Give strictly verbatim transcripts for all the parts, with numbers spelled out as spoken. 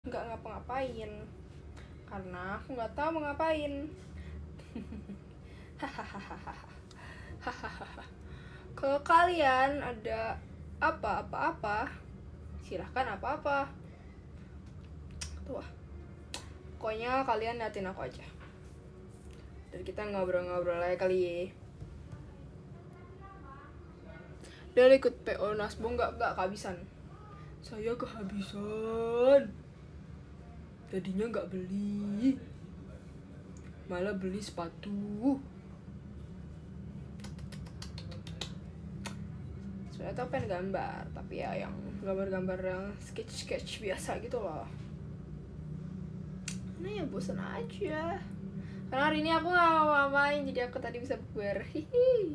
nggak ngapa-ngapain karena aku nggak tahu mau ngapain. Kalau kalian ada apa-apa-apa silahkan apa-apa tuh, pokoknya kalian liatin aku aja dan kita ngobrol-ngobrol aja kali ya. Dia ikut P O Nasbo nggak nggak kehabisan. Saya kehabisan. Tadinya nggak beli, malah beli sepatu. Sebenarnya tuh pengen gambar, tapi ya yang gambar-gambar yang sketch-sketch biasa gitu loh. Nah ya bosan aja. Karena hari ini aku nggak mau main, jadi aku tadi bisa bubar. Hihi.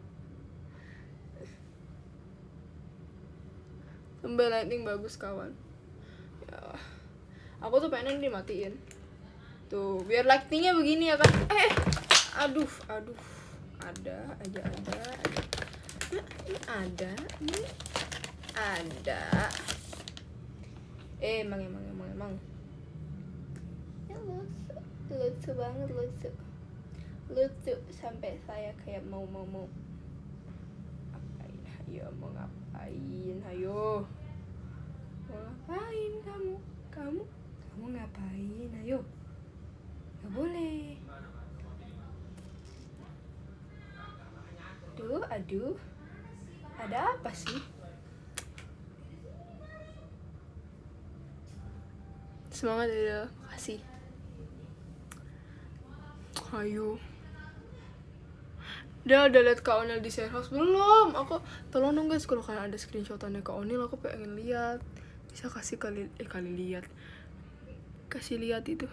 Sembel lighting bagus kawan. Ya, aku tuh pengen dimatiin. Tuh, biar lightingnya begini ya kan. Eh, aduh, aduh. Ada, aja ada, ada. Ini ada, ini ada. Eh, emang, emang, emang, emang. Ya lucu, lucu banget, lucu. Lucu sampai saya kayak mau, mau, mau. Ngapain? Ayo, mau ngapain? Ayo. Mau ngapain kamu? Kamu? Kamu ngapain? Ayo. Gak boleh. Aduh, aduh. Ada apa sih? Semangat ya, makasih. Ayo. Dia udah liat Kak Onil di share house belum? Aku tolong dong guys, kalau kalian ada screenshotannya Kak Onil, aku pengen lihat. Bisa kasih kali eh kali lihat. Kasih lihat itu.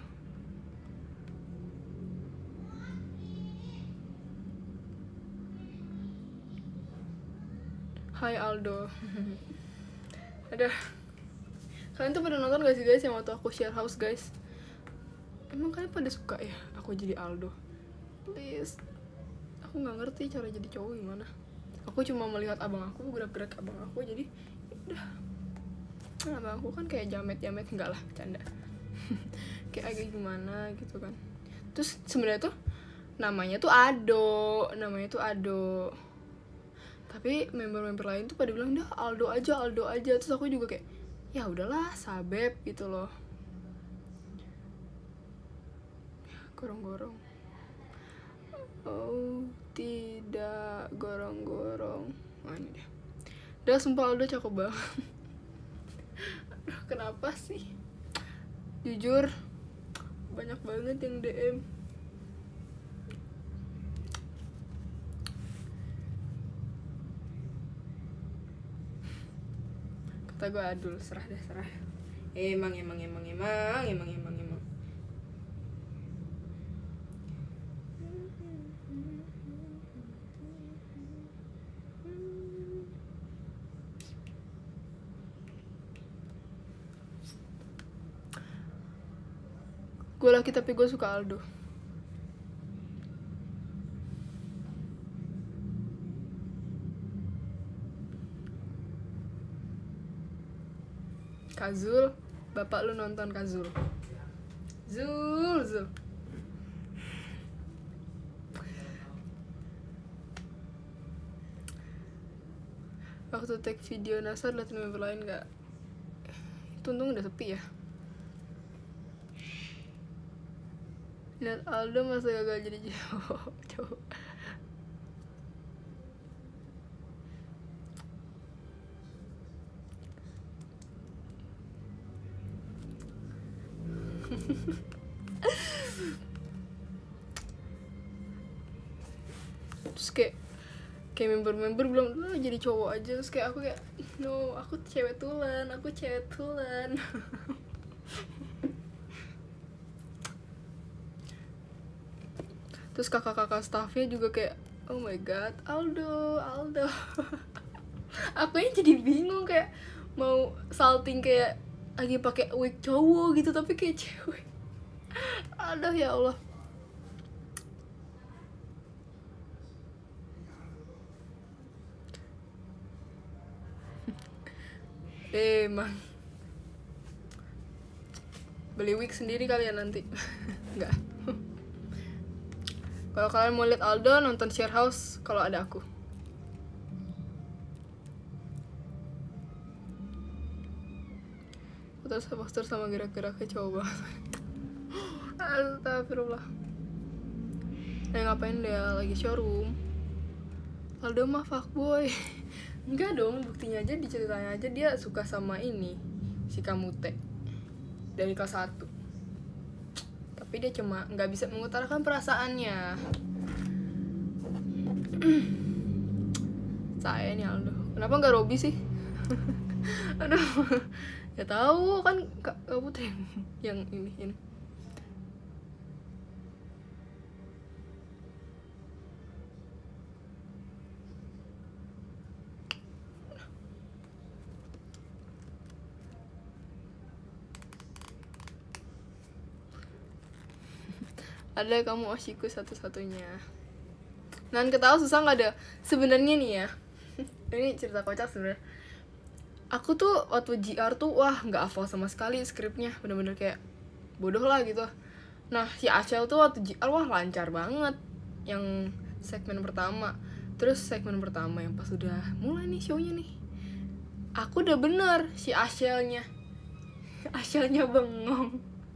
Hai Aldo. Ada. Kalian tuh pada nonton gak sih guys yang waktu aku share house guys? Emang kalian pada suka ya aku jadi Aldo? Please. Aku nggak ngerti cara jadi cowok gimana. Aku cuma melihat abang aku gerak-gerak abang aku, jadi udah. Nah, abang aku kan kayak jamet-jamet, enggak lah, canda. Kayak agak gimana gitu kan. Terus sebenarnya tuh namanya tuh Ado, namanya tuh Ado. Tapi member-member lain tuh pada bilang, "Dah Aldo aja, Aldo aja." Terus aku juga kayak, ya udahlah, Sabep gitu loh. Gorong-gorong. Oh, tidak gorong-gorong. Oh, ini deh. Udah sumpah Aldo cakep banget. Aduh, kenapa sih? Jujur, banyak banget yang D M. Kata gue adul, serah deh, serah. Emang, emang, emang, emang, emang, emang, emang. Gue laki tapi gue suka Aldo. Kazul, bapak lu nonton Kazul. Zul, Zul. Waktu take video Nasar liat member lain gak? Itu untung udah sepi ya. Lihat Aldo masa gagal jadi cowok. Cowok. Terus kayak kayak member-member bilang, "Lu jadi cowok aja." Terus kayak aku kayak, "No, aku cewek tulen, aku cewek tulen." Terus kakak-kakak staffnya juga kayak, "Oh my god, Aldo, Aldo." Aku yang jadi bingung kayak mau salting kayak lagi pakai wig cowok gitu tapi kayak cewek. Aduh ya Allah. Emang beli wig sendiri kalian nanti. Enggak. Kalau kalian mau lihat Aldo, nonton Share House kalau ada aku. Terus poster sama gerak-geraknya cowok banget. Astagfirullah. Eh ngapain dia lagi showroom? Aldo mah fuckboy. Enggak dong, buktinya aja diceritanya aja dia suka sama ini, si Kamute dari kelas satu. Tapi dia cuma nggak bisa mengutarakan perasaannya. Saya nih Aldo. Kenapa nggak Robby sih? Aduh. Ya tahu kan Kak Putri yang ini ini. Ada kamu Oshiku satu-satunya. Nan ketawa susah nggak ada. Sebenarnya nih ya, ini cerita kocak sebenarnya. Aku tuh waktu G R tuh wah nggak hafal sama sekali skripnya, bener-bener kayak bodoh lah gitu. Nah si Ashel tuh waktu G R wah lancar banget yang segmen pertama. Terus segmen pertama yang pas udah mulai nih shownya nih, aku udah bener si Ashelnya, Ashelnya bengong.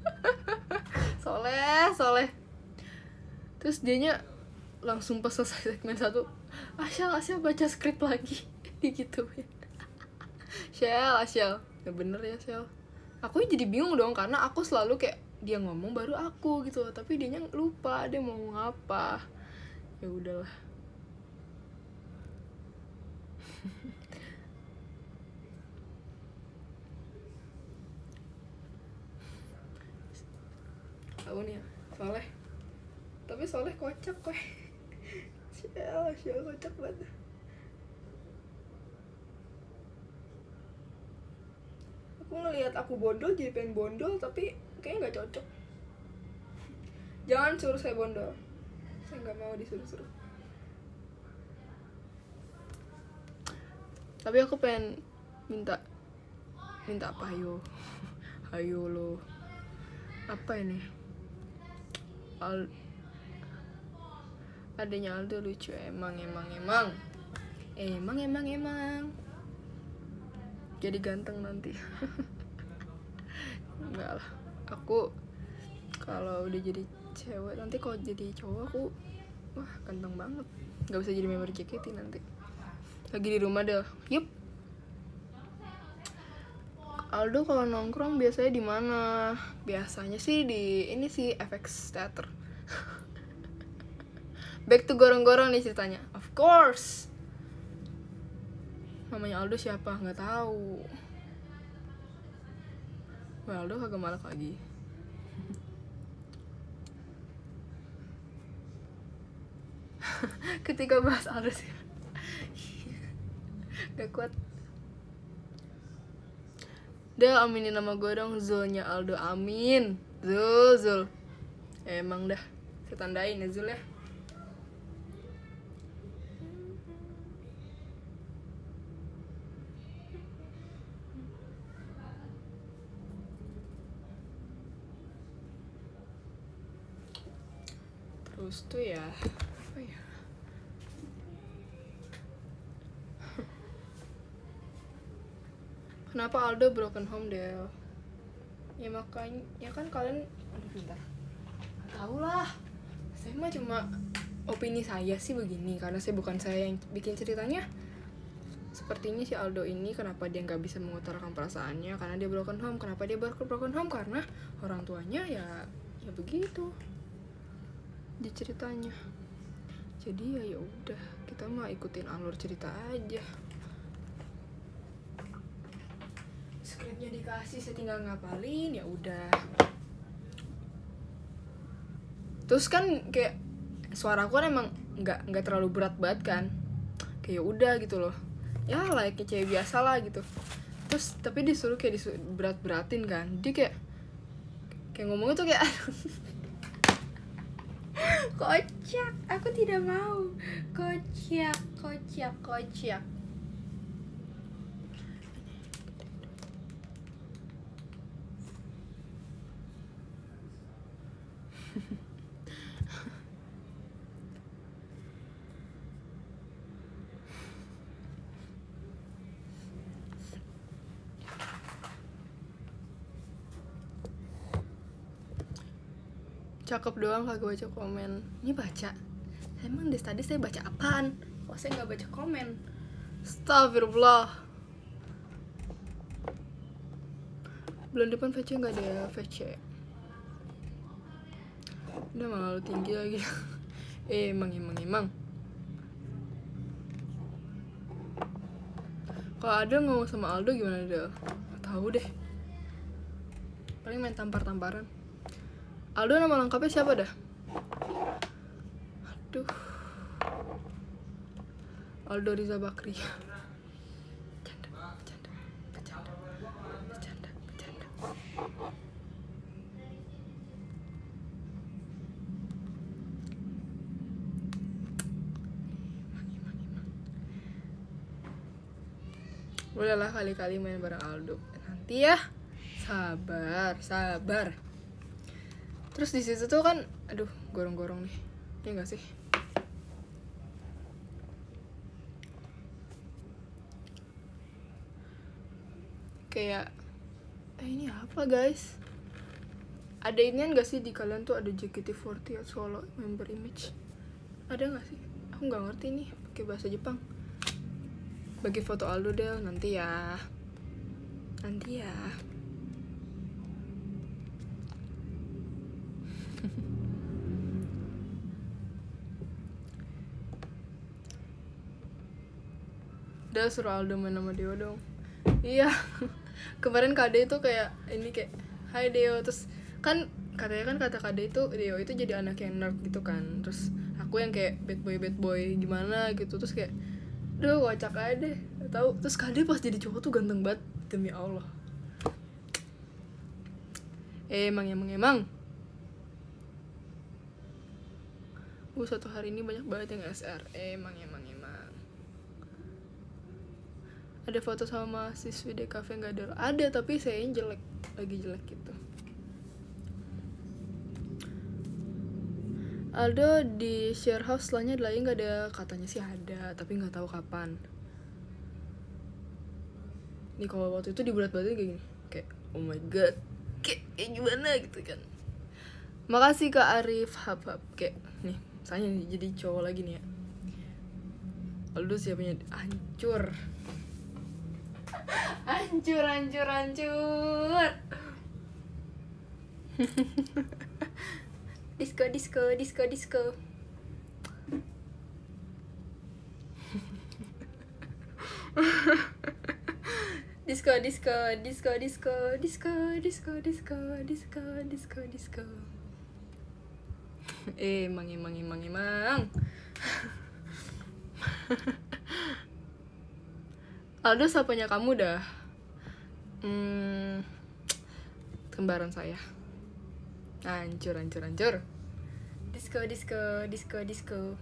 Soleh soleh. Terus dianya langsung pas selesai segmen satu, Ashel Ashel baca skrip lagi digituin. Shell, Shell, ya bener ya Shell. Aku jadi bingung dong karena aku selalu kayak dia ngomong baru aku gitu, tapi dianya lupa dia mau ngomong apa. Ya udahlah. Tahu nih ya, Soleh. Tapi Soleh kocak kok. Shell, Shell kocak banget. Aku ngelihat aku bondol jadi pengen bondol, tapi kayaknya nggak cocok. Jangan suruh saya bondol, saya nggak mau disuruh-suruh. Tapi aku pengen minta minta apa ayo ayo lo apa ini Al adanya Aldo lucu emang emang emang emang emang emang jadi ganteng nanti. Enggak lah, aku kalau udah jadi cewek nanti kalau jadi cowok aku wah ganteng banget, nggak bisa jadi member J K T nanti. Lagi di rumah deh, yup. Aldo kalau nongkrong biasanya di mana? Biasanya sih di ini sih F X Theater. Back to gorong-gorong nih ceritanya, of course. Namanya Aldo siapa? Nggak tahu. Wah, Aldo kagak malak lagi. Ketika bahas Aldo sih gak kuat. Del aminin nama gue dong, Zulnya Aldo, amin. Zul, Zul. Emang dah, saya tandain ya Zul ya. Terus tuh ya, apa ya? Kenapa Aldo broken home Del? Ya makanya, ya kan kalian, aduh bentar. Tahu lah, saya mah cuma opini saya sih begini, karena saya bukan saya yang bikin ceritanya. Sepertinya si Aldo ini kenapa dia nggak bisa mengutarakan perasaannya karena dia broken home. Kenapa dia broken home? Karena orang tuanya ya ya begitu di ceritanya. Jadi ya ya udah, kita mah ikutin alur cerita aja. Skripnya dikasih, saya tinggal ngapalin, ya udah. Terus kan kayak suaraku kan emang nggak nggak terlalu berat banget kan, kayak udah gitu loh, ya layaknya cewek biasa lah gitu. Terus tapi disuruh kayak disuruh berat-beratin kan, dia kayak kayak ngomongnya tuh kayak kocak, aku tidak mau, kocak kocak kocak. Cakep doang kagak baca komen. Ini baca. Emang di tadi saya baca apaan? Oh, saya nggak baca komen. Astagfirullah. Bulan depan V C nggak ada V C. Udah malah lu tinggi lagi. eh, emang emang emang. Kalau ada ngomong sama Aldo gimana Del? Gak tahu deh. Paling main tampar-tamparan. Aldo nama lengkapnya siapa dah? Aduh. Aldo Riza Bakri. Bercanda, bercanda, bercanda, bercanda, bercanda. Boleh lah kali-kali main bareng Aldo. Nanti ya. Sabar, sabar. Terus di situ tuh kan, aduh, gorong-gorong nih. Iya nggak sih? Kayak, eh ini apa guys? Ada inian gak sih di kalian tuh ada J K T empat puluh solo member image? Ada nggak sih? Aku nggak ngerti nih pakai bahasa Jepang. Bagi foto Aldo Del nanti ya. Nanti ya. Udah suruh Aldo main sama Deo dong. Iya. Kemarin Kade itu kayak ini kayak hai Deo, terus kan katanya kan kata Kade itu Deo itu jadi anak yang nerd gitu kan. Terus aku yang kayak bad boy bad boy gimana gitu, terus kayak duh kocak aja deh. Tahu terus Kade pas jadi cowok tuh ganteng banget demi Allah. Eh, emang emang emang. Gue satu hari ini banyak banget yang S R. Eh, emang emang emang. Ada foto sama mahasiswi di cafe nggak ada? Ada tapi saya yang jelek, lagi jelek gitu. Aldo di share house setelahnya lagi nggak ada, katanya sih ada tapi nggak tahu kapan. Nih kalau waktu itu dibulat-bulatin kayak gini, kayak oh my god, kayak, kayak gimana gitu kan. Makasih Kak Arif hap hap kayak nih, saya jadi cowok lagi nih ya. Aldo siapanya hancur. Hancur, hancur, hancur. Disco, disco, disco, disco. Disco, disco, disco, disco, disco, disco, disco, disco, disco, disco. Eh, emang, emang, emang, emang. Aldo siapanya kamu dah? Hmm, kembaran saya. Hancur, hancur, hancur. Disco, disco, disco, disco.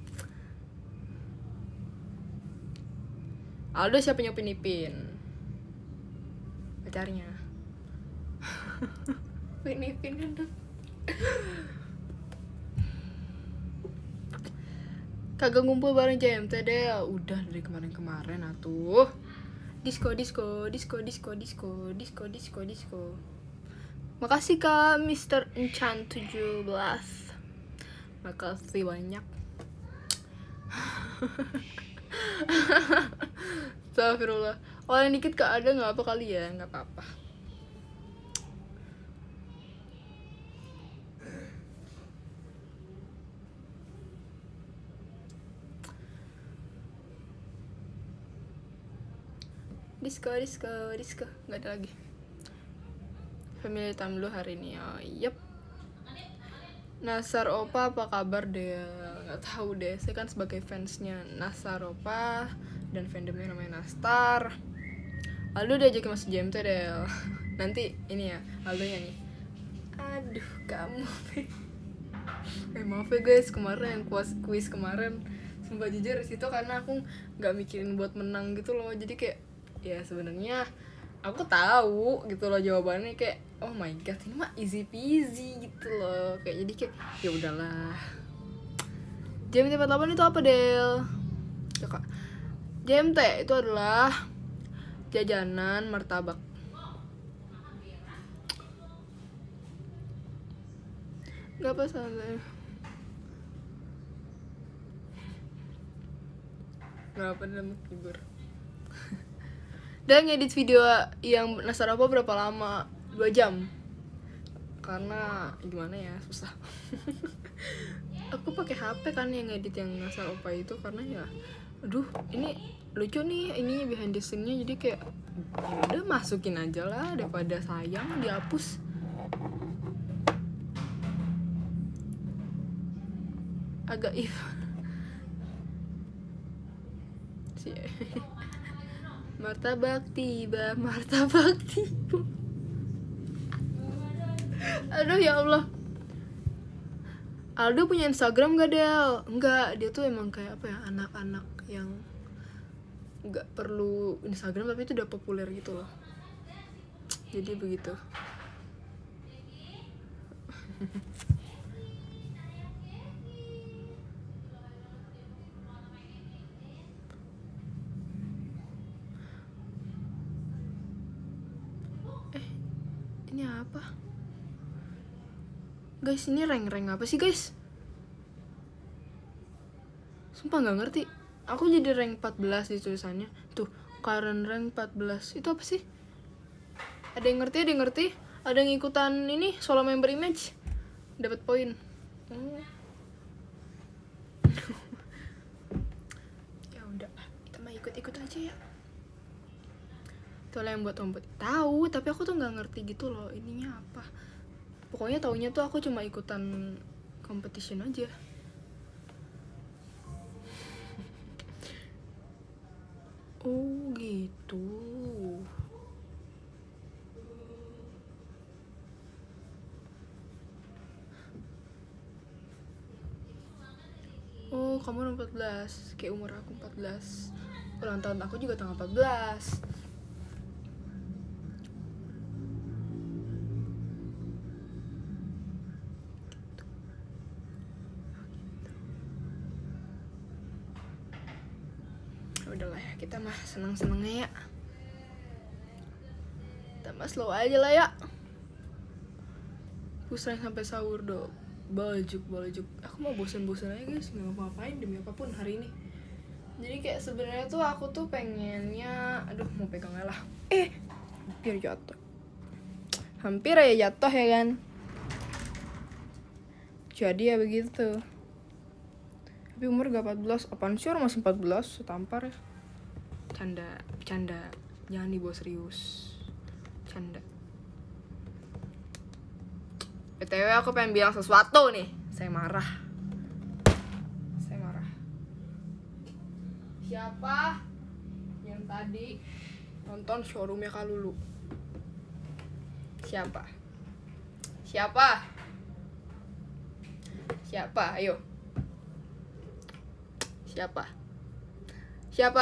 Aldo siapanya Upin Ipin? Pacarnya. Upin Ipin kan tuh. Kagak ngumpul bareng J M T deh. Udah dari kemarin-kemarin atuh. Disco, disco, disco, disco, disco, disco, disco, disco. Makasih Kak Mister Enchant tujuh belas. Makasih banyak. Astagfirullah. Oh yang dikit Kak ada nggak apa kali ya? Nggak apa-apa. Disco, disco, disco. Nggak ada lagi. Family time dulu hari ini. Oh, yep. Nasar Opa apa kabar deh? Nggak tahu deh. Saya kan sebagai fansnya Nasar Opa dan fandomnya namanya Nastar. Aldo diajakin masuk J M T deh. Nanti ini ya Aldonya nih. Aduh kamu. Eh maaf ya guys, kemarin kuis kuis kemarin sumpah jujur situ karena aku nggak mikirin buat menang gitu loh. Jadi kayak ya sebenarnya aku tahu gitu loh jawabannya, kayak oh my god, ini mah easy peasy gitu loh. Kayak jadi kayak ya udahlah. J M T empat puluh delapan itu apa, Del? Ya, Kak. J M T itu adalah jajanan martabak. Gak apa salah. Gak apa dalam hibur. Dan ngedit video yang Nasar apa berapa lama? dua jam. Karena gimana ya, susah. Aku pakai H P kan yang ngedit yang Nasar Opa itu, karena ya aduh ini lucu nih, ini behind the scene-nya, jadi kayak ya udah masukin aja lah daripada sayang dihapus. Agak if si martabak tiba, martabak tiba. Aduh ya Allah. Aldo punya Instagram gak, Del? Enggak, dia tuh emang kayak apa ya, anak-anak yang nggak perlu Instagram tapi itu udah populer gitu loh. Jadi begitu. Eh, ini apa? Guys, ini rank-rank apa sih, guys? Sumpah gak ngerti. Aku jadi rank empat belas di tulisannya. Tuh, current rank empat belas. Itu apa sih? Ada yang ngerti, ada yang ngerti? Ada yang ikutan ini, solo member image. Dapat poin. Oh. Ya udah, kita mah ikut-ikut aja ya. Itulah yang buat ompet. Tahu, tapi aku tuh nggak ngerti gitu loh ininya apa. Pokoknya taunya tuh aku cuma ikutan competition aja. Oh gitu. Oh, kamu empat belas, kayak umur aku empat belas. Ulang tahun aku juga tanggal empat belas. Udahlah ya, kita mah seneng-senengnya ya. Kita mah slow aja lah ya. Pusing sampai sahur dong. Baljuk, baljuk. Aku mau bosan-bosan aja guys, nggak ngapa-ngapain demi apapun hari ini. Jadi kayak sebenarnya tuh aku tuh pengennya, aduh mau pegang lah. Eh, hampir jatuh. Hampir aja jatuh ya kan. Jadi ya begitu. Tapi umur gak empat belas, apaan sih orang masih empat belas, setampar ya. Canda, canda, jangan dibawa serius. Canda. B T W aku pengen bilang sesuatu nih. Saya marah. Saya marah. Siapa yang tadi nonton showroomnya Kak Lulu? Siapa? Siapa? Siapa? Ayo. Siapa? Siapa?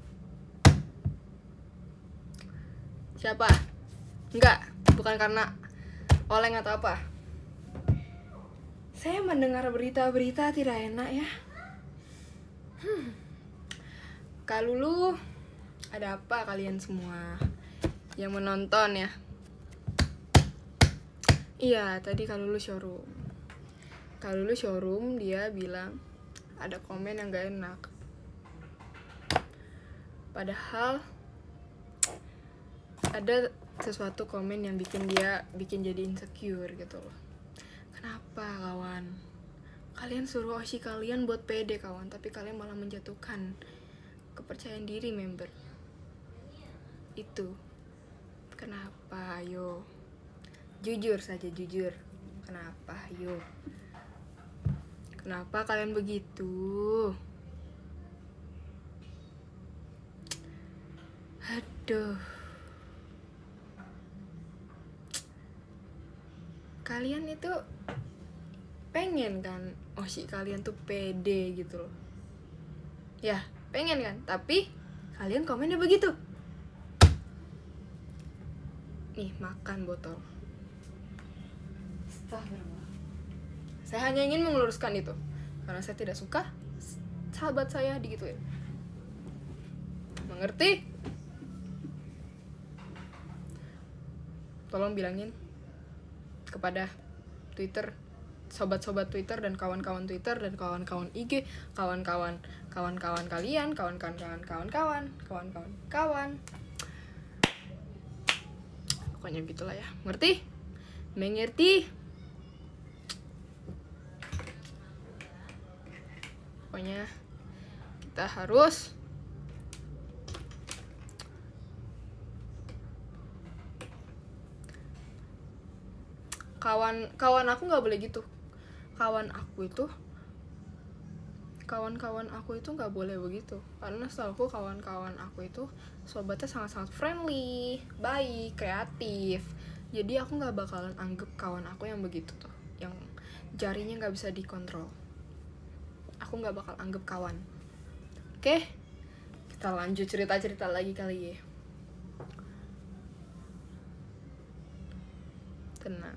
Siapa? Enggak, bukan karena oleng atau apa. Saya mendengar berita-berita tidak enak ya. Hmm. Kak Lulu, ada apa kalian semua yang menonton ya? Iya, tadi Kak Lulu showroom. Kak Lulu showroom, dia bilang ada komen yang gak enak. Padahal ada sesuatu komen yang bikin dia bikin jadi insecure gitu loh. Kenapa kawan? Kalian suruh Oshi kalian buat pede kawan, tapi kalian malah menjatuhkan kepercayaan diri member. Itu kenapa? Ayo jujur saja, jujur. Kenapa? Ayo. Kenapa kalian begitu? Aduh. Kalian itu pengen kan Oshi kalian tuh pede gitu loh. Ya, pengen kan? Tapi kalian komennya begitu. Nih, makan botol. Astagfirullah. Saya hanya ingin meluruskan itu karena saya tidak suka sahabat saya digituin. Mengerti? Tolong bilangin kepada Twitter, sobat-sobat Twitter dan kawan-kawan Twitter dan kawan-kawan I G, kawan-kawan kawan-kawan kalian, kawan-kawan kawan-kawan kawan-kawan kawan. Pokoknya gitulah ya. Ngerti? Mengerti? Pokoknya kita harus kawan kawan aku nggak boleh gitu. Kawan aku itu kawan-kawan aku itu nggak boleh begitu, karena setahu kawan-kawan aku itu sobatnya sangat-sangat friendly, baik, kreatif. Jadi aku nggak bakalan anggap kawan aku yang begitu tuh, yang jarinya nggak bisa dikontrol. Aku nggak bakal anggap kawan. Oke, kita lanjut cerita-cerita lagi kali ya. Tenang.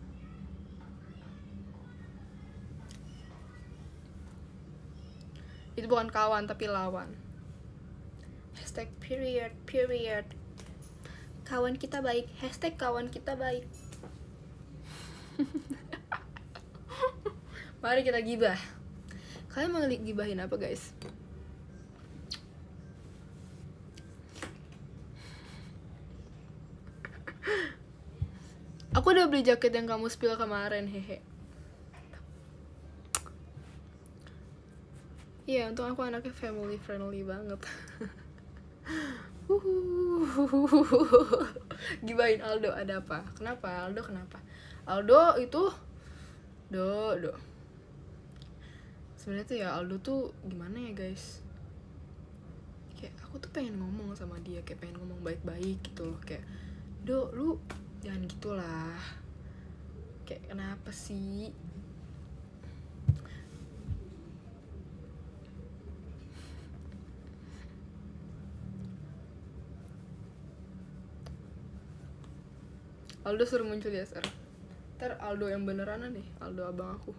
Itu bukan kawan tapi lawan. Hashtag period period. Kawan kita baik. Hashtag kawan kita baik. Mari kita gibah. Kalian mau gibahin apa guys? Aku udah beli jaket yang kamu spill kemarin, hehe. Iya, untung aku anaknya family friendly banget. Gibahin Aldo, ada apa? Kenapa? Aldo kenapa? Aldo itu do do. Sebenarnya tuh ya Aldo tuh gimana ya guys? Kayak aku tuh pengen ngomong sama dia, kayak pengen ngomong baik-baik gitu loh, kayak do lu jangan gitulah. Kayak kenapa sih? Aldo suruh muncul ya, Ser. Ntar Aldo yang beneran nih, Aldo abang aku.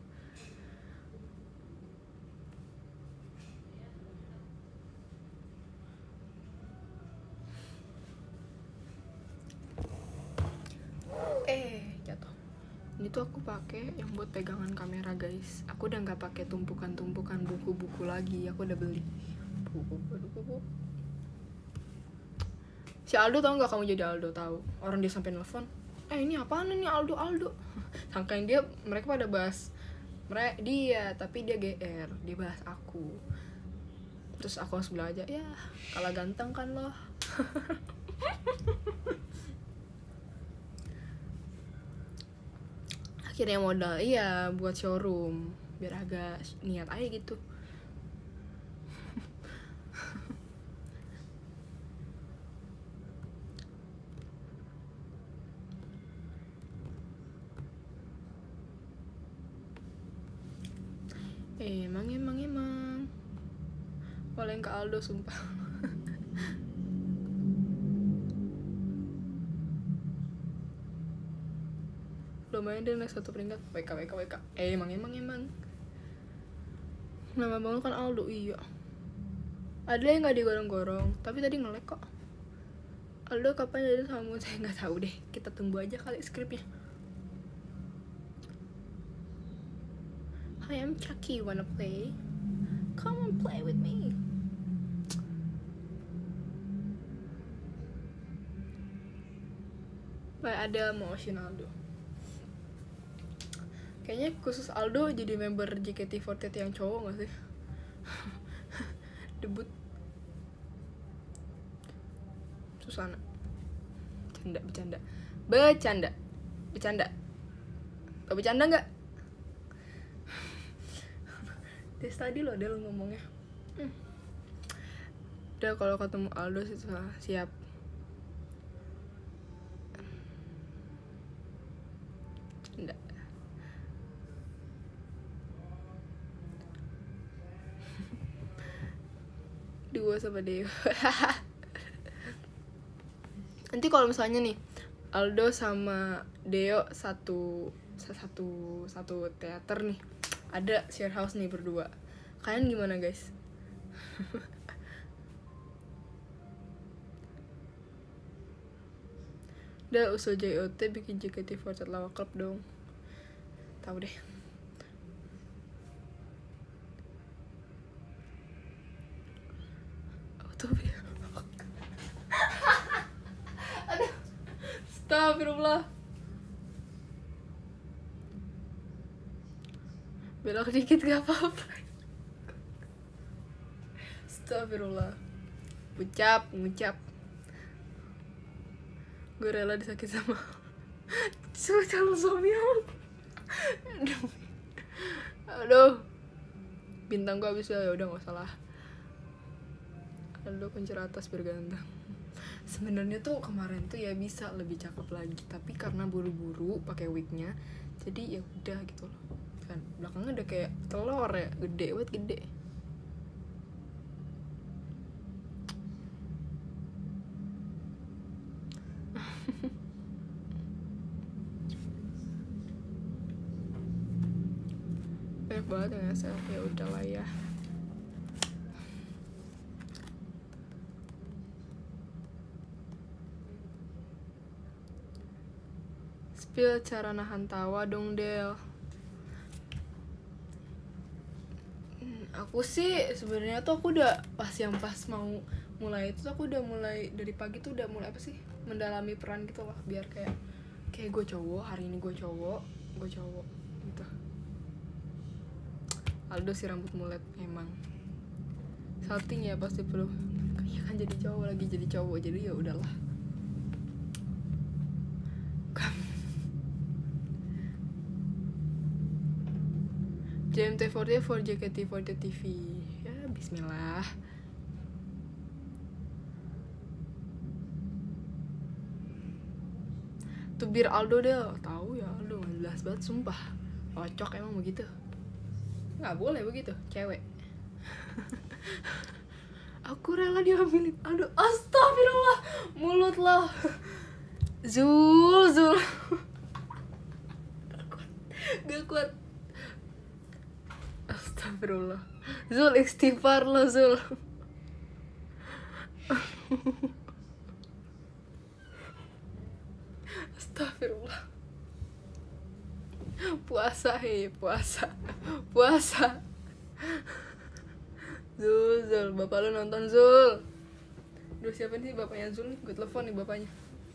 Eh, jatuh. Ini tuh aku pakai yang buat pegangan kamera, guys. Aku udah nggak pakai tumpukan-tumpukan buku-buku lagi. Aku udah beli buku-buku. Si Aldo tahu nggak kamu jadi Aldo tahu? Orang dia sampai nelfon. Eh ini apaan nih Aldo Aldo? Sangkain dia mereka pada bahas mereka dia, tapi dia G R, dia bahas aku. Terus aku langsung bilang aja, ya kalah ganteng kan loh. Akhirnya modal iya buat showroom biar agak niat aja gitu. Emang emang emang oleh ke Aldo sumpah. Lumayan deh naik satu peringkat. W K W K W K. Eh emang emang emang nama bang lu kan Aldo. Iya, ada yang nggak digorong-gorong tapi tadi nge-lag kok. Aldo kapan jadi sama saya nggak tahu deh, kita tunggu aja kali skripnya. Hi, I'm Chucky, wanna play? Come and play with me. Kayak ada motion Aldo. Kayaknya khusus Aldo jadi member J K T empat puluh delapan yang cowok gak sih? Debut Susana. Bercanda, bercanda. Bercanda. Bercanda. Gak bercanda gak? Des tadi loh dia lo ngomongnya. Hmm. Udah kalau ketemu Aldo sih siap. Enggak. Dua sama Dewa. Nanti kalau misalnya nih Aldo sama Deo satu satu satu teater nih, ada share house nih berdua. Kalian gimana guys? Udah usul J O T bikin J K T empat puluh delapan Lava Club dong. Tahu deh. Tuh. Aduh. Astagfirullah. Belok dikit gak apa-apa. Astagfirullah. Ucap, ngucap. Gue rela disakit sama sama calon suami aku. Aduh. Aduh. Bintang gue habis ya udah gak usah lah. Aduh, kunci atas bergantang. Sebenarnya tuh kemarin tuh ya bisa lebih cakep lagi, tapi karena buru-buru pakai wignya, jadi ya udah gitu loh. Kan belakangnya udah kayak telur ya, gede banget gede. Banyak banget yang S L, ya udahlah ya. Spill cara nahan tawa dong Del. Hmm, aku sih sebenarnya tuh aku udah pas yang pas mau mulai itu tuh aku udah mulai dari pagi tuh udah mulai apa sih mendalami peran gitu loh, biar kayak kayak gue cowok, hari ini gue cowok, gue cowok gitu. Aldo si rambut mulet emang salting ya pasti perlu. Iya kan jadi cowok lagi jadi cowok, jadi ya udahlah. J M T empat puluh for J K T empat puluh T V. Ya bismillah. Tubir Aldo deh, tahu ya Aldo nggak jelas banget sumpah. Kocok emang begitu. Nggak boleh begitu, cewek. Aku rela diambilin. Aduh, astagfirullah. Mulut lo. Zul, Zul. Gak kuat. Gak kuat. Astagfirullah. Zul, istighfar lo, Zul. Astagfirullah. Puasa, hei, puasa. Puasa. Zul, Zul, bapak lu nonton Zul. Duh, siapa nih bapaknya Zul nih? Gue telepon nih bapaknya.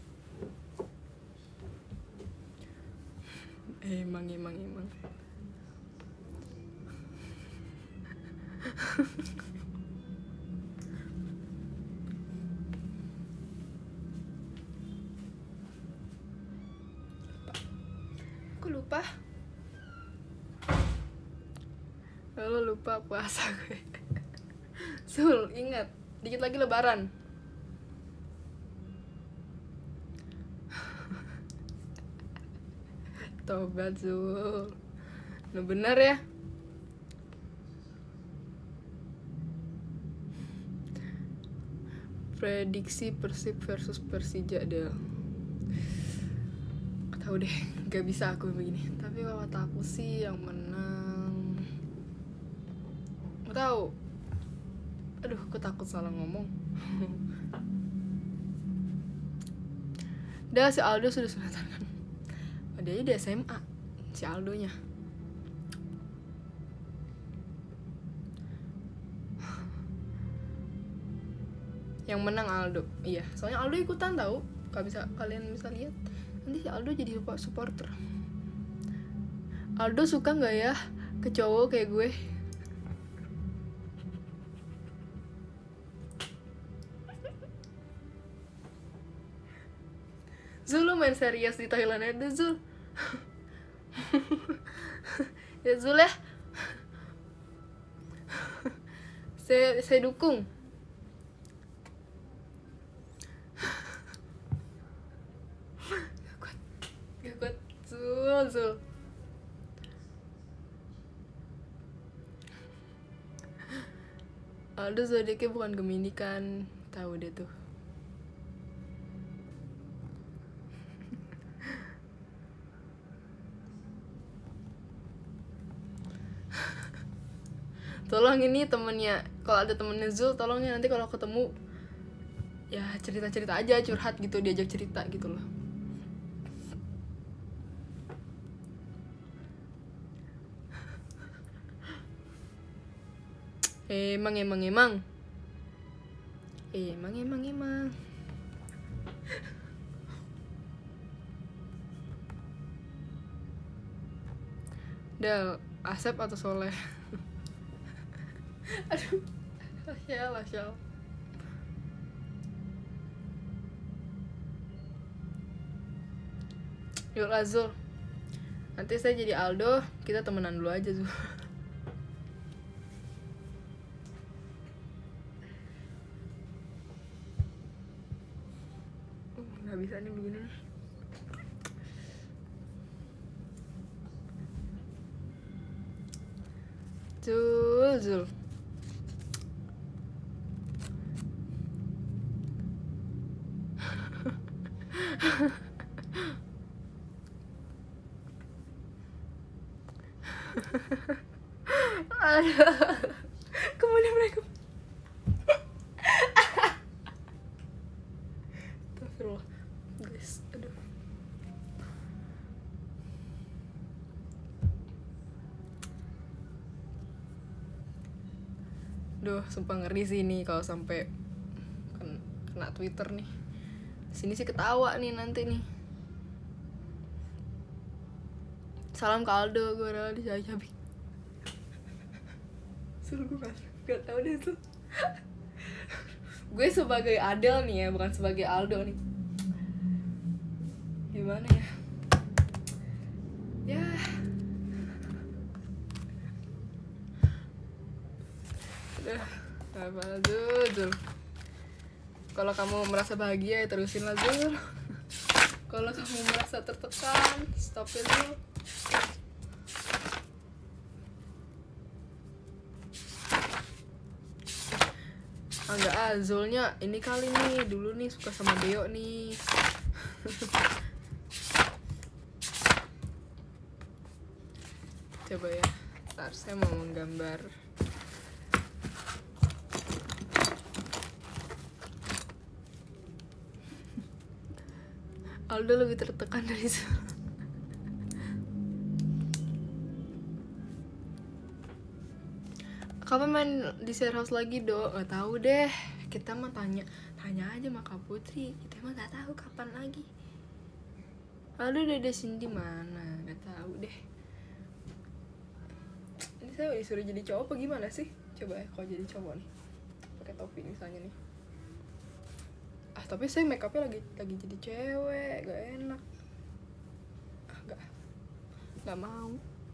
Emang, emang, emang. Aku lupa. Lalu lupa puasa gue. Zul, ingat, dikit lagi lebaran. Tobat Zul. Nah bener ya. Prediksi Persib versus Persija deh. Tahu deh, gak bisa aku begini. Tapi kalau kata aku sih yang menang. Gak tahu. Aduh, aku takut salah ngomong. Dah si Aldo sudah sunatan kan. Oh, dia di S M A si Aldonya. Yang menang Aldo. Iya, soalnya Aldo ikutan tahu. Kalian bisa kalian bisa lihat. Nanti si Aldo jadi supporter. Aldo suka nggak ya ke cowok kayak gue? Zul, lu main serius di Thailand ada Zul. Ya Zul ya. Saya saya dukung. Gak kuat, gak kuat Zul, Zul. Aldo zodiaknya bukan Gemini kan, tahu deh tuh. tolong ini temennya, kalau ada temennya Zul tolong ya nanti kalau ketemu ya cerita-cerita aja, curhat gitu, diajak cerita gitu loh. Emang emang emang emang emang emang Del, Asep atau Soleh? Aduh, Lasyal, Lasyal. Yuk lah Zul, nanti saya jadi Aldo, kita temenan dulu aja Zul. Gak bisa nih begini. Zul, Zul. Aduh, kemana mereka? Astagfirullah, guys, aduh. Duh, sumpah ngeri sih nih kalau sampai kena Twitter nih. Sini sih ketawa nih nanti nih. Salam ke Aldo, gue rela dicabi. Sul, gue gak, gak tau deh tuh. Gue sebagai Adel nih ya, bukan sebagai Aldo nih. Gimana ya? Ya. Udah, apa Zul, Zul. Kalau kamu merasa bahagia ya terusin lah Zul. Kalau kamu merasa tertekan, stopin dulu. Ah, enggak ah, Zulnya ini kali nih, dulu nih suka sama Deo nih. Coba ya, ntar saya mau menggambar. Aldo lebih tertekan dari Zul. Kapan main di share house lagi, Do? Gak tahu deh. Kita mah tanya, tanya aja sama Kak Putri. Kita mah gak tahu kapan lagi. Aldo udah ada Cindy mana? Gak tahu deh. Ini saya disuruh jadi cowok apa gimana sih? Coba ya kalau jadi cowok nih. Pakai topi misalnya nih. Ah, tapi saya make upnya lagi lagi jadi cewek, gak enak. Ah, gak. Gak mau.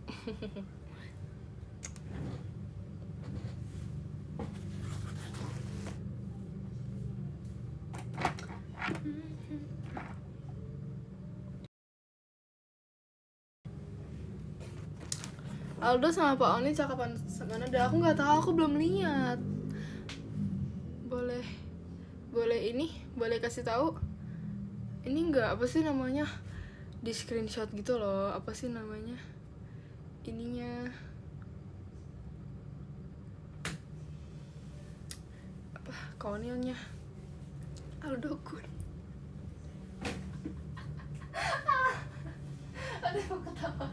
Aldo sama Pak Oni cakapan mana? Dan aku nggak tahu, aku belum lihat. Boleh, boleh ini, boleh kasih tahu. Ini nggak apa sih namanya, di screenshot gitu loh. Apa sih namanya? Ininya apa? Konilnya Aldo Kun. Ada yang ketawa.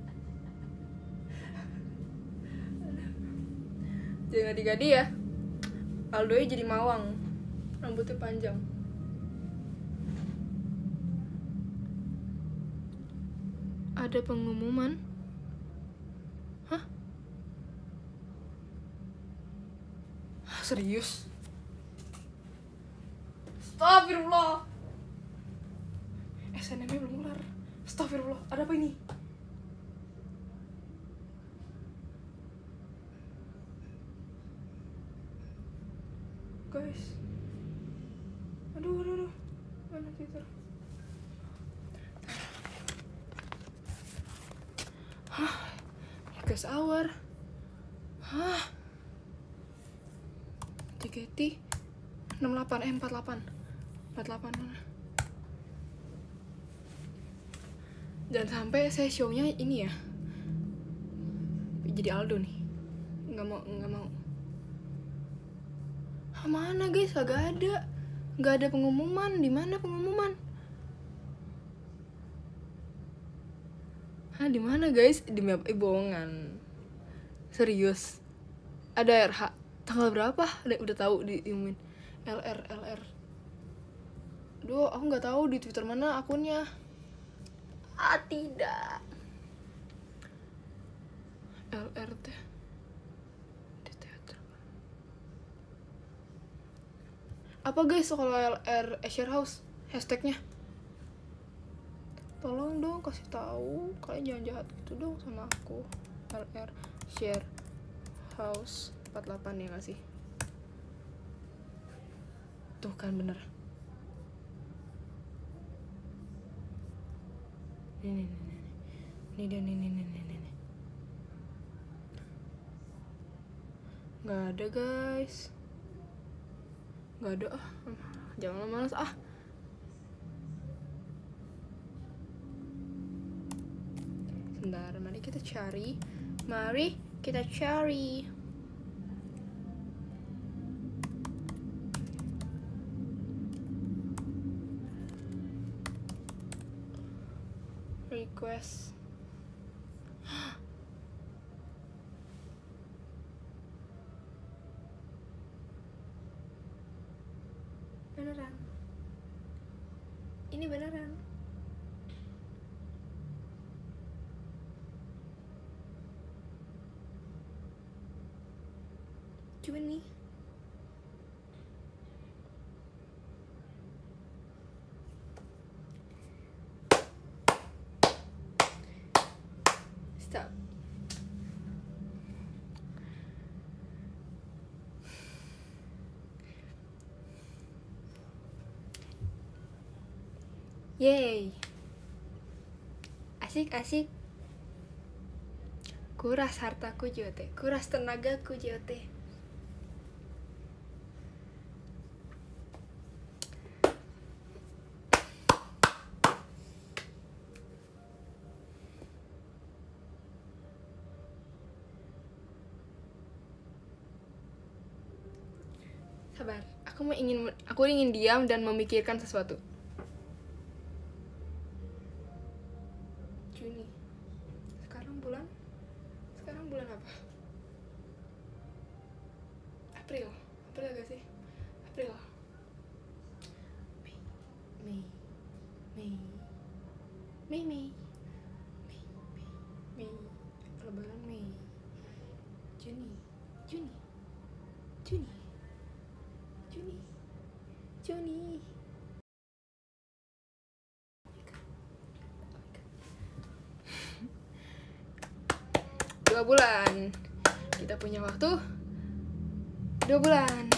Jangan digadi ya. Aldo jadi mawang, rambutnya panjang. Ada pengumuman? Hah? Serius? Astagfirullah. S N M-nya belum kelar. Astagfirullah, ada apa ini? Guys, aduh aduh aduh, mana Twitter? Hah, guys hour, hah, Tiketi enam delapan eh empat delapan empat delapan mana? Jangan sampai saya show-nya ini ya, jadi Aldo nih, nggak mau nggak mau. Ah, mana guys, agak ada, nggak ada pengumuman. Di mana pengumuman? Hah, di mana guys? Demi apa? Eh, bohongan. Serius. Ada R H. Tanggal berapa? Udah, udah tahu diumumin. L R L R. Duh, aku nggak tahu di Twitter mana akunnya. Ah, tidak. L R T. Di teater. Apa guys kalau L R share house hashtagnya? Tolong dong kasih tahu. Kalian jangan jahat gitu dong sama aku. L R share house empat puluh delapan ya nggak sih? Tuh kan bener. Ini nih nih nih nih nih nih nih nih nih. Nggak ada guys. Nggak ada ah. Jangan malas ah. Sebentar, mari kita cari. Mari kita cari. Request. Beneran. Ini beneran. Juni. Stop. Yeay. Asik-asik. Kuras hartaku jote, kuras tenagaku jote. Sabar, aku mau ingin aku ingin diam dan memikirkan sesuatu. Juni. Sekarang bulan? Sekarang bulan apa? April. April gak sih? April. Mei. Mei. Mei. Mei. Mei. Mei. Mei. Mei. Lebaran Mei. Juni. Juni. Juni. Juni. Juni. Dua bulan. Kita punya waktu dua bulan.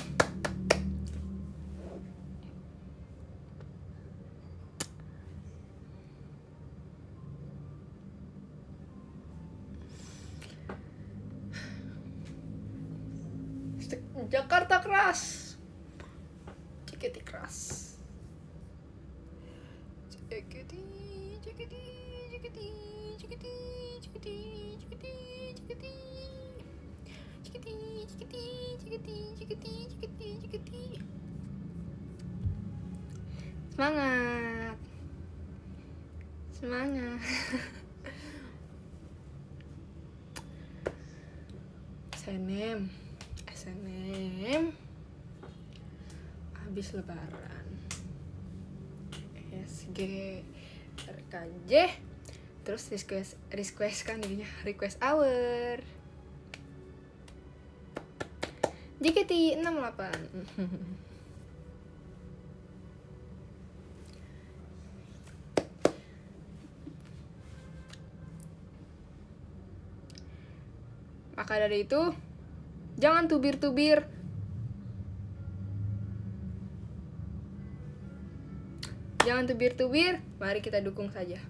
Jakarta keras. Jaketi keras. Jaketi, jaketi, jaketi, jaketi, jaketi, jaketi, jaketi. Jaketi, jaketi, jaketi, jaketi, jaketi, jaketi. Semangat. Semangat. S N M. S N M. Habis lebaran. S G R K J. Terus request request kan jadinya request hour. J K T enam puluh delapan. Maka dari itu, jangan tubir-tubir. Jangan tubir-tubir, mari kita dukung saja.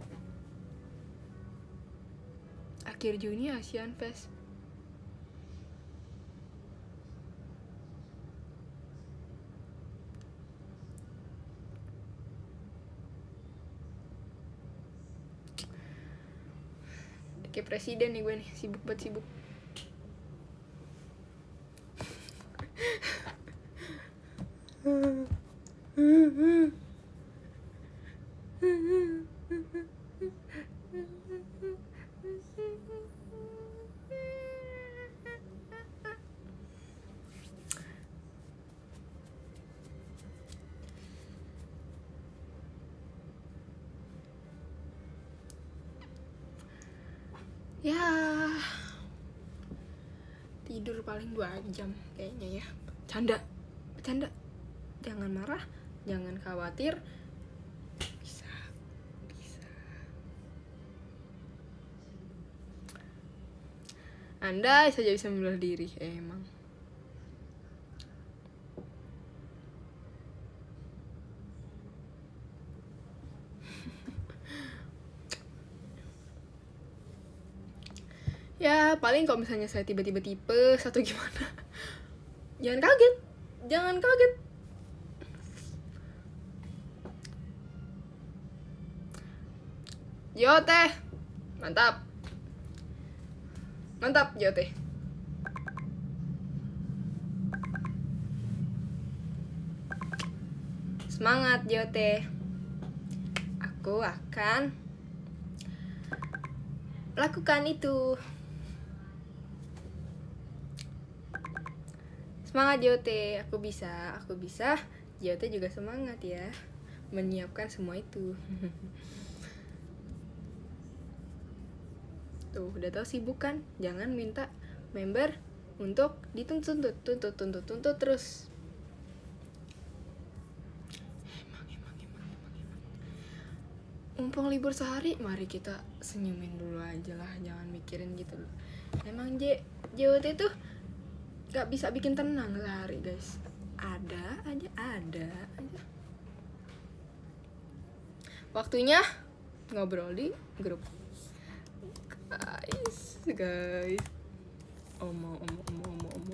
Akhir Juni Asian Fest. Kayak presiden nih gue nih, sibuk banget sibuk. Ya, tidur paling dua jam kayaknya ya. Canda, bercanda. Jangan marah, jangan khawatir. Bisa, bisa. Anda saja bisa membela diri, emang. Ya paling kalau misalnya saya tiba-tiba tipes atau gimana, jangan kaget, jangan kaget. Yo teh, mantap, mantap yo teh. Semangat yo teh. Aku akan lakukan itu. Semangat Jote, aku bisa, aku bisa. Jote juga semangat ya, menyiapkan semua itu. Tuh, udah tau sibuk kan? Jangan minta member untuk dituntut, tuntut, tuntut, tuntut terus. Emang, emang, emang, emang, emang. Mumpung libur sehari, mari kita senyumin dulu aja lah, jangan mikirin gitu loh. Emang J, Jote tuh gak bisa bikin tenang sehari guys. Ada aja, ada aja. Waktunya ngobrol di grup. Guys, guys. Omo, omo, omo, omo, omo.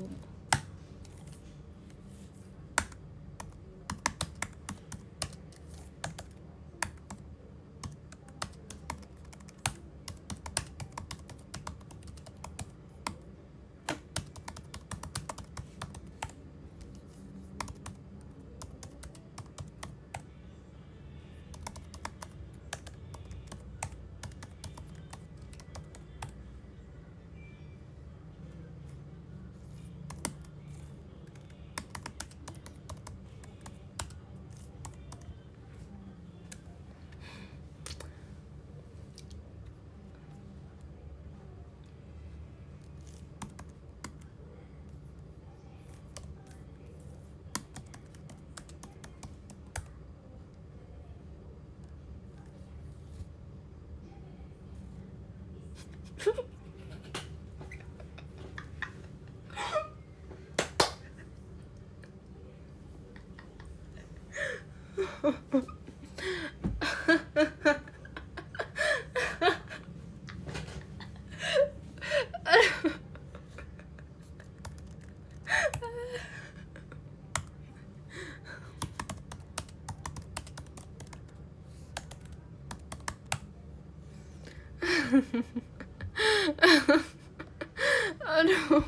Aduh.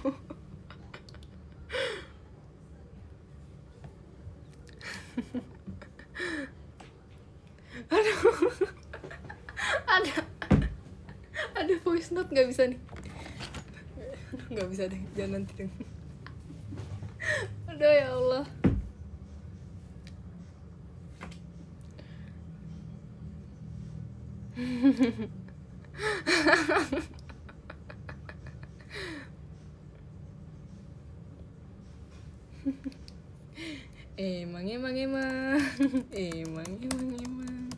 Aduh. Ada. Ada voice note nggak bisa nih. Nggak bisa deh, jangan nanti deh. Aduh ya Allah. Emang, emang, emang. Emang, emang, emang.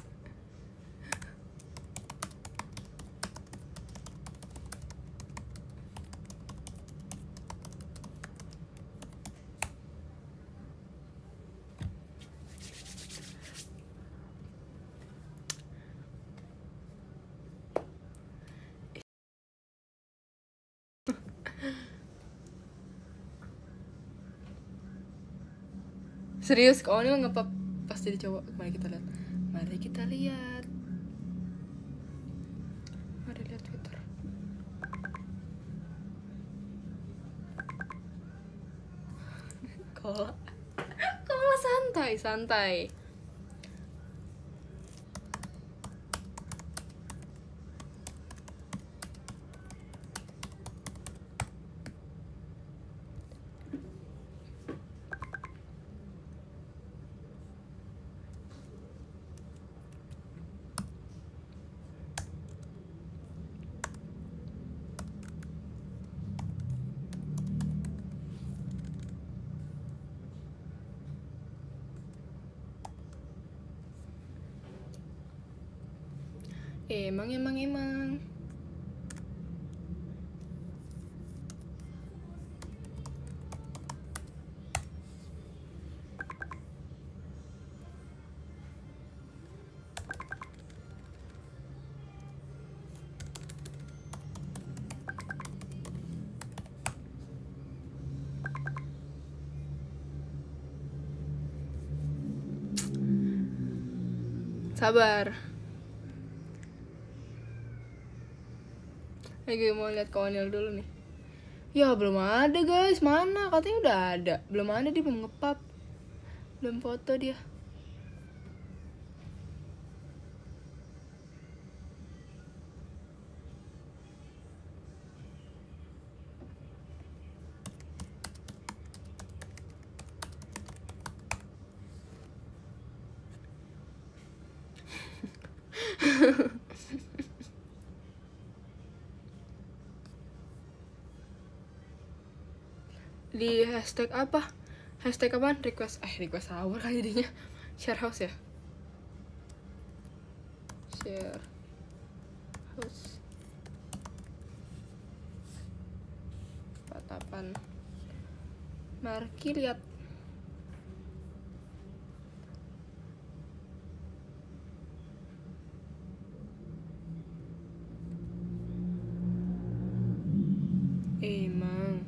Serius, kau ini ngepap pas jadi cowok. Mari kita lihat. Mari kita lihat. Mari lihat Twitter. Kola. Kola santai. santai santai. Emang, emang, emang. Sabar. Lagi mau lihat Konil dulu nih. Ya belum ada guys, mana katanya udah ada. Belum ada, dia belum ngepap. Belum foto dia. Di hashtag apa? Hashtag apaan? Request, eh request hour kan jadinya. Share house ya? Share house Patapan. Marki lihat. Emang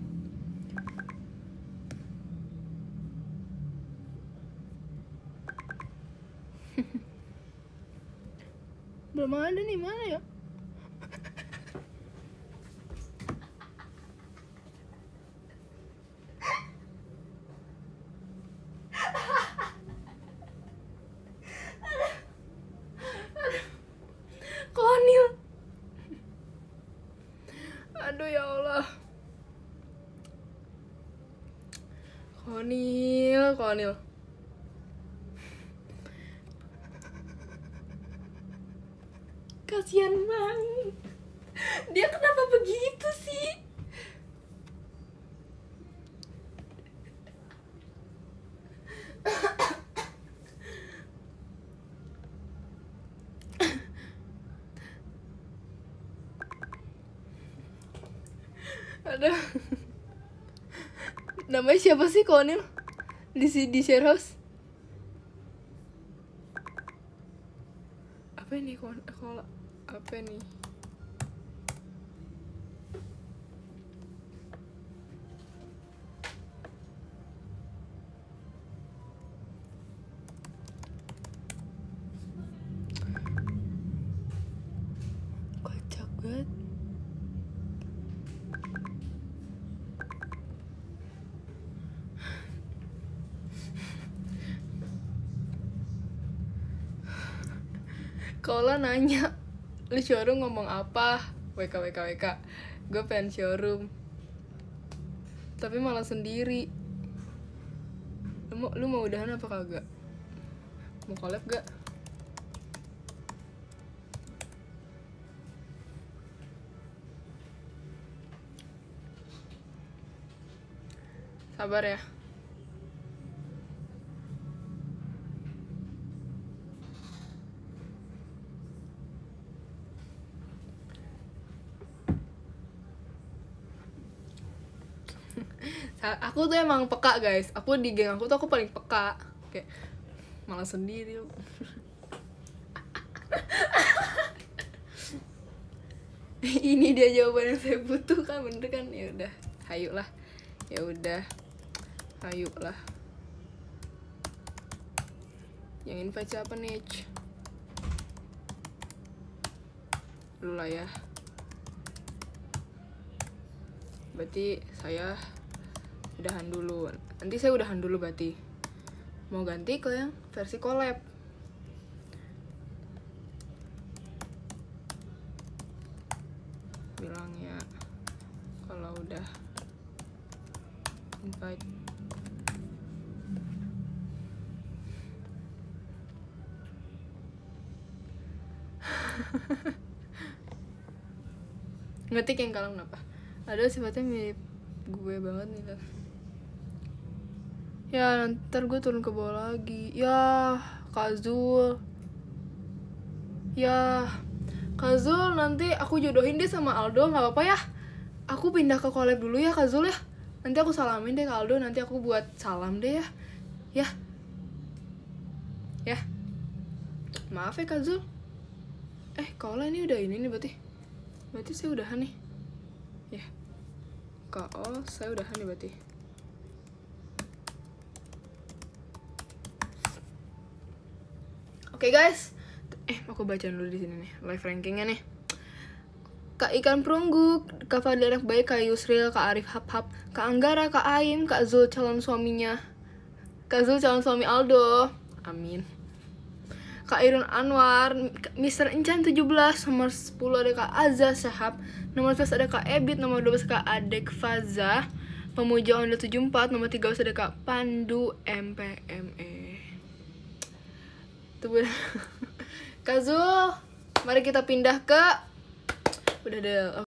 belum ada nih, mana ya? Konil. Aduh ya Allah. Konil, Konil. Kasian banget. Dia kenapa begitu sih? Aduh. Namanya siapa sih Konil? Di di share house. Apa ini kon kalau apa nih? Kocak banget. Kalau nanya lu showroom ngomong apa? W K W K W K. Gue pengen showroom. Tapi malah sendiri. Lu mau, lu mau udahan apa kagak? Mau collab gak? Sabar ya. Aku tuh emang peka guys. Aku di geng aku tuh aku paling peka. Kayak malah sendiri. Ini dia jawaban yang saya butuhkan, bener kan? Ya udah, hayu lah. Ya udah, hayu lah. Yang invite siapa nih? Lu lah ya. Berarti saya udahan dulu. Nanti saya udahan dulu berarti. mau ganti ke yang versi collab. Bilangnya kalau udah invite. Ngetik yang kalem kenapa? Ada sifatnya mirip gue banget nih kan. Ya ntar gue turun ke bawah lagi. Ya Kak Zul. Ya Kak Zul, nanti aku jodohin deh sama Aldo, nggak apa-apa ya? Aku pindah ke collab dulu ya Kak Zul ya. Nanti aku salamin deh ke Aldo, nanti aku buat salam deh ya. Ya. Ya. Maaf ya Kak Zul. Eh, kalau ini udah ini nih berarti. Berarti saya udahan nih. Ya. Kalau saya udahan nih berarti. Oke okay, guys. Eh, aku bacain dulu di sini nih, live rankingnya nih. Kak Ikan Perunggu, Kak Fadli anak baik, Kak Yusril, Kak Arif Hap Hap, Kak Anggara, Kak Aim, Kak Zul calon suaminya, Kak Zul calon suami Aldo, amin. Kak Irun Anwar, Mister Encan tujuh belas, nomor sepuluh ada Kak Azza Syahab, nomor sebelas ada Kak Ebit, nomor dua belas Kak Adek Faza, Pemuja Onda tujuh puluh empat, nomor tiga belas ada Kak Pandu M P M E. Tuh Kak Zul, mari kita pindah ke udah deh.